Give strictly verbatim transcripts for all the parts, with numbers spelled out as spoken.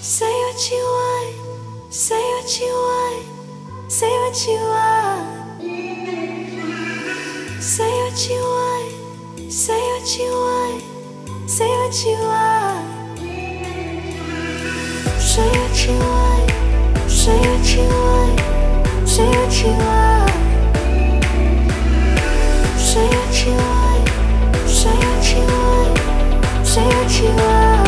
Say what you want, say what you want, say what you want. Say what you want, say what you want, say what you want. Say what you want, say what you want, say what you want. Say what you want, say what you want, say what you want.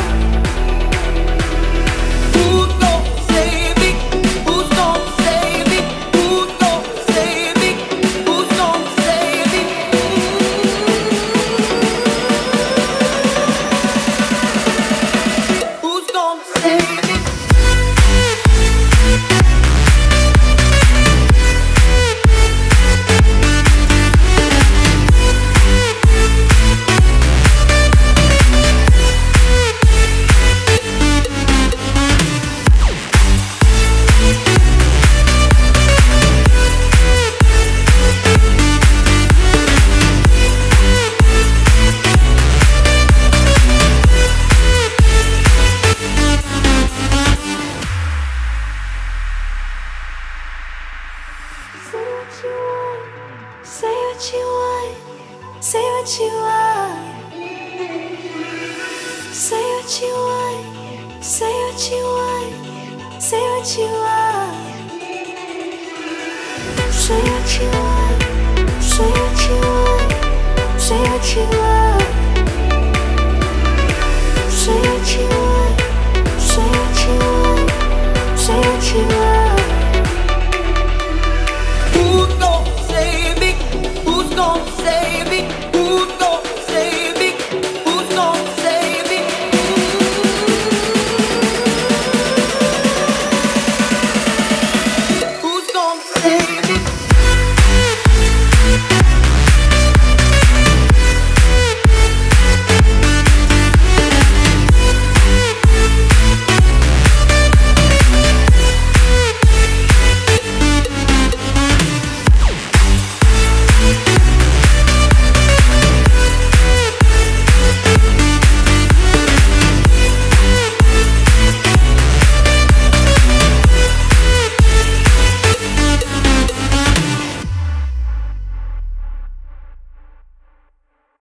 Say what you want, say what you want. Say what you want, say what you want, say what you want. Say what you want, say what you want, say what you want.